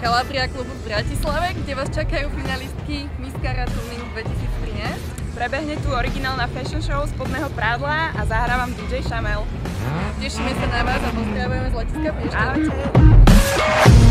Calabria klubu v Bratislave, kde vás čakajú finalistky Miss Cara Tuning 2013. Prebehne tu originálna fashion show spodného prádla a zahrávam DJ Shamel. Tešíme sa na vás a pozdravujeme z letiska Piešťany. Ahojte.